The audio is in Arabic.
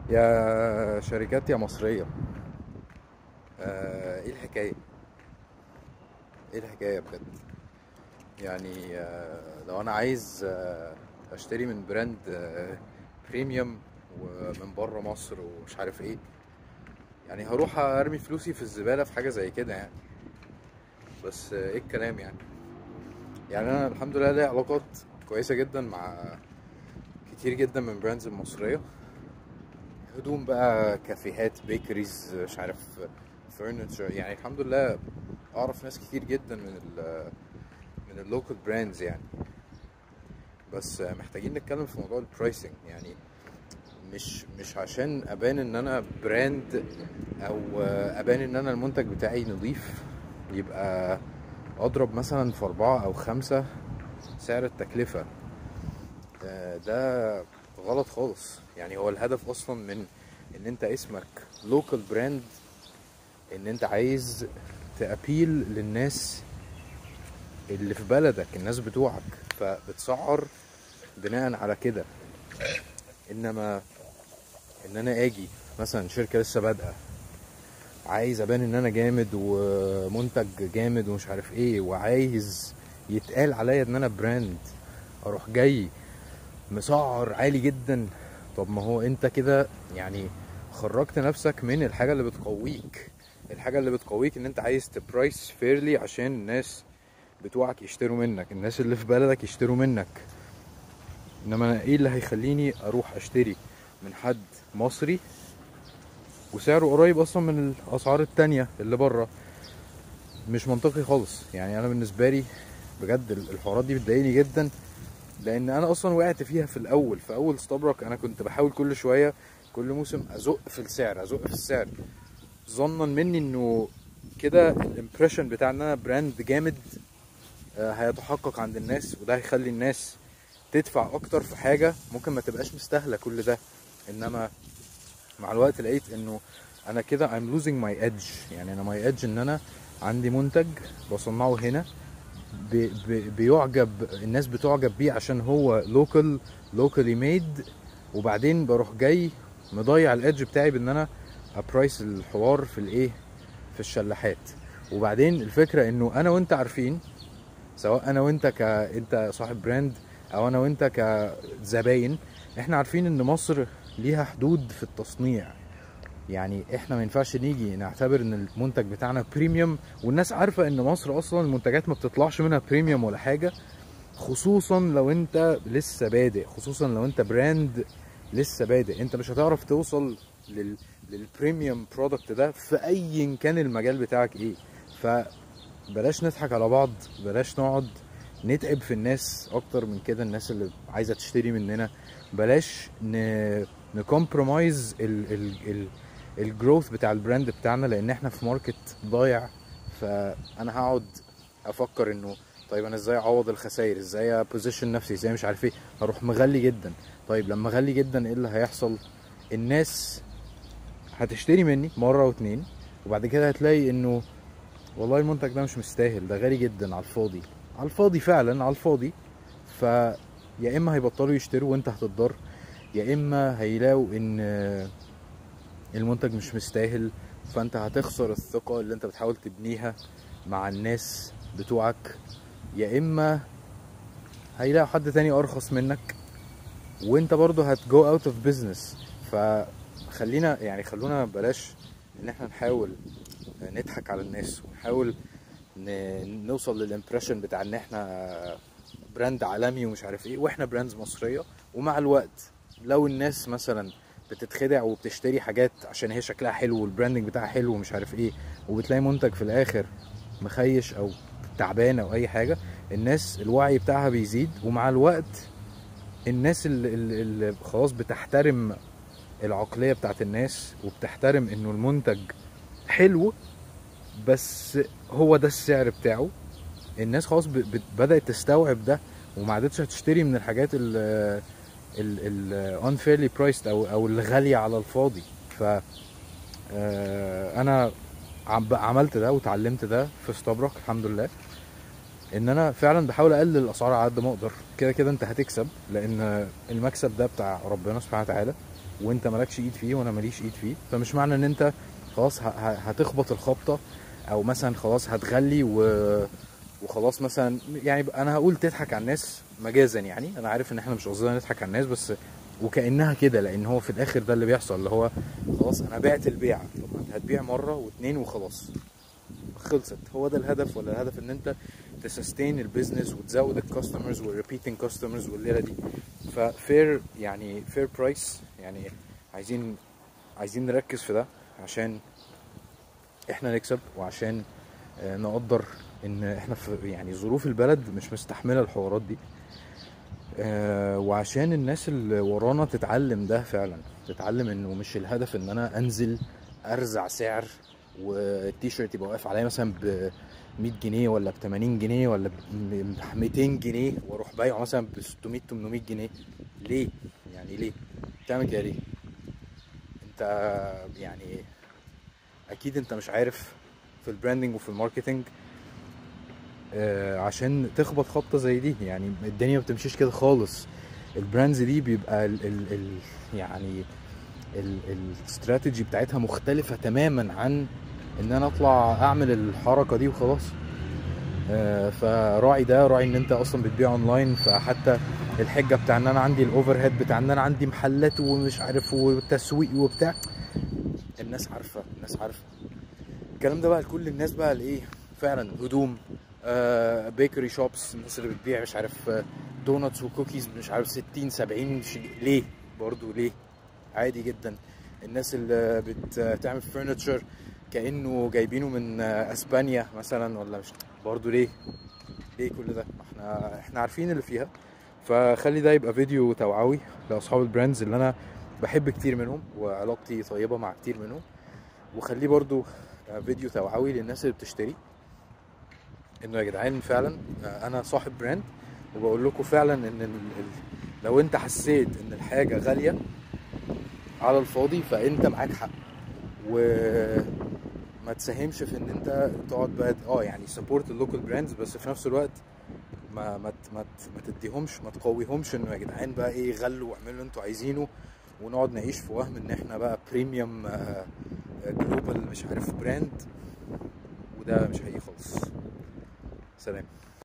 يا شركات يا مصرية. ايه الحكاية؟ ايه الحكاية بجد؟ يعني لو انا عايز اشتري من براند بريميوم ومن بره مصر ومش عارف ايه، يعني هروح ارمي فلوسي في الزبالة في حاجة زي كده يعني. بس ايه الكلام يعني انا الحمد لله ليا علاقات كويسة جدا مع كتير جدا من براندز المصرية، هدوم بقى، كافيهات، بيكريز، مش عارف، فرنتشر. يعني الحمد لله اعرف ناس كتير جدا من اللوكال براندز يعني. بس محتاجين نتكلم في موضوع البرايسنج يعني. مش عشان ابان ان انا براند او ابان ان انا المنتج بتاعي نظيف يبقى اضرب مثلا في 4 أو 5 سعر التكلفة. ده غلط خالص. يعني هو الهدف اصلا من ان انت اسمك لوكال براند ان انت عايز تأبيل للناس اللي في بلدك، الناس بتوعك، فبتسعر بناء على كده. انما ان انا اجي مثلا شركة لسه بادئة عايز ابان ان انا جامد ومنتج جامد ومش عارف ايه، وعايز يتقال عليا ان انا براند، اروح جاي مسعر عالي جدا. طب ما هو انت كده يعني خرجت نفسك من الحاجة اللي بتقويك. الحاجة اللي بتقويك ان انت عايز تبرايس فيرلي عشان الناس بتوعك يشتروا منك، الناس اللي في بلدك يشتروا منك. انما انا ايه اللي هيخليني اروح اشتري من حد مصري وسعره قريب اصلا من الاسعار التانية اللي بره؟ مش منطقي خالص. يعني انا بالنسبة لي بجد الحوارات دي بتضايقني جدا، لان انا اصلا وقعت فيها في الاول. في اول استبرك انا كنت بحاول كل شوية كل موسم ازق في السعر ازق في السعر، ظنا مني انه كده الامبريشن بتاع ان انا براند جامد هيتحقق عند الناس، وده هيخلي الناس تدفع اكتر في حاجة ممكن ما تبقاش مستاهلة كل ده. انما مع الوقت لقيت انه انا كده I'm losing my edge. يعني انا my edge ان انا عندي منتج بصنعه هنا، بيعجب الناس، بتعجب بيه عشان هو locally made، وبعدين بروح جاي مضيع الادج بتاعي بان انا ابرايس الحوار في الايه، في الشلاحات. وبعدين الفكرة انه انا وانت عارفين، سواء انا وانت انت صاحب براند او انا وانت كزباين، احنا عارفين ان مصر ليها حدود في التصنيع. يعني احنا ما ينفعش نيجي نعتبر ان المنتج بتاعنا بريميوم، والناس عارفة ان مصر اصلا المنتجات ما بتطلعش منها بريميوم ولا حاجة، خصوصا لو انت لسه بادئ، خصوصا لو انت براند لسه بادئ. انت مش هتعرف توصل للبريميوم برودكت ده في اي كان المجال بتاعك ايه. فبلاش نضحك على بعض، بلاش نقعد نتعب في الناس اكتر من كده، الناس اللي عايزه تشتري مننا. بلاش نكمبرومايز الجروث بتاع البراند بتاعنا، لان احنا في ماركت ضايع. فانا هقعد افكر انه طيب انا ازاي اعوض الخسائر، ازاي ابوزيشن نفسي، ازاي مش عارف ايه، هروح مغلي جدا. طيب لما اغلي جدا ايه اللي هيحصل؟ الناس هتشتري مني مره واتنين، وبعد كده هتلاقي انه والله المنتج ده مش مستاهل، ده غالي جدا على الفاضي، على الفاضي فعلا، على الفاضي. يا اما هيبطلوا يشتروا وانت هتتضر، يا اما هيلاقوا ان المنتج مش مستاهل، فانت هتخسر الثقة اللي انت بتحاول تبنيها مع الناس بتوعك، يا اما هيلاقوا حد تاني ارخص منك وانت برضو هتجو اوت اوف بيزنس. فخلينا يعني خلونا بلاش ان احنا نحاول نضحك على الناس، ونحاول نوصل للامبريشن بتاع ان احنا براند عالمي ومش عارف ايه واحنا براندز مصرية. ومع الوقت لو الناس مثلا بتتخدع وبتشتري حاجات عشان هي شكلها حلو والبراندنج بتاعها حلو ومش عارف ايه، وبتلاقي منتج في الاخر مخيش او تعبان او اي حاجة، الناس الوعي بتاعها بيزيد. ومع الوقت الناس اللي خلاص بتحترم العقلية بتاعت الناس، وبتحترم انه المنتج حلو بس هو ده السعر بتاعه، الناس خلاص بدأت تستوعب ده، وما عادتش هتشتري من الحاجات ال unfairly priced او الغالية على الفاضي. ف انا عملت ده وتعلمت ده في استبرق الحمد لله. ان انا فعلا بحاول اقلل الاسعار على قد ما اقدر. كده كده انت هتكسب، لان المكسب ده بتاع ربنا سبحانه وتعالى، وانت مالكش ايد فيه وانا ماليش ايد فيه. فمش معنى ان انت خلاص هتخبط الخبطه، او مثلا خلاص هتغلي وخلاص مثلا، يعني انا هقول تضحك على الناس مجازا. يعني انا عارف ان احنا مش قصدنا نضحك على الناس، بس وكانها كده، لان هو في الاخر ده اللي بيحصل، اللي هو خلاص انا بعت البيعه. طب انت هتبيع مره واتنين وخلاص، خلصت. هو ده الهدف؟ ولا الهدف ان انت تسستين البيزنس وتزود الكاستمرز والريبيتنج كاستمرز والليله دي؟ ففير، يعني فير برايس. يعني عايزين نركز في ده عشان احنا نكسب، وعشان نقدر ان احنا في يعني ظروف البلد مش مستحمله الحوارات دي، وعشان الناس اللي ورانا تتعلم ده فعلا، تتعلم انه مش الهدف ان انا انزل ارزع سعر والتيشيرت يبقى واقف عليا مثلا ب 100 جنيه ولا ب 80 جنيه ولا ب 200 جنيه، واروح بايعه مثلا ب 600 800 جنيه. ليه؟ يعني ليه تعمل كده؟ ليه؟ انت يعني اكيد انت مش عارف في البراندنج وفي الماركتنج عشان تخبط خبطه زي دي. يعني الدنيا ما بتمشيش كده خالص. البراندز دي بيبقى يعني الاستراتيجي بتاعتها مختلفه تماما عن ان انا اطلع اعمل الحركه دي وخلاص. فراعي ده، راعي ان انت اصلا بتبيع اونلاين. فحتى الحجه بتاع ان انا عندي الاوفر هيد بتاع ان انا عندي محلات ومش عارف وتسويق وبتاع، الناس عارفه، الناس عارفه الكلام ده بقى. لكل الناس بقى الايه فعلا، هدوم، بيكري شوبس، الناس اللي بتبيع مش عارف دوناتس وكوكيز مش عارف 60 70 ليه؟ برضو ليه؟ عادي جدا. الناس اللي بتعمل فرنتشر كانه جايبينه من اسبانيا مثلا، ولا مش، برضو ليه؟ ليه كل ده؟ احنا عارفين اللي فيها. فخلي ده يبقى فيديو توعوي لاصحاب البراندز اللي انا بحب كتير منهم وعلاقتي طيبه مع كتير منهم، وخليه برضو فيديو توعوي للناس اللي بتشتري، انه يا جدعان فعلا انا صاحب براند، وبقول لكم فعلا ان لو انت حسيت ان الحاجه غاليه على الفاضي فانت معاك حق. وما تساهمش في ان انت تقعد بقى يعني سبورت اللوكال براندز، بس في نفس الوقت ما تديهمش، ما تقويهمش انه يا جدعان بقى ايه، غلوا واعملوا اللي انتوا عايزينه، ونقعد نعيش في وهم ان احنا بقى بريميوم جلوبال مش عارف براند. وده مش حقيقي خالص. سلام.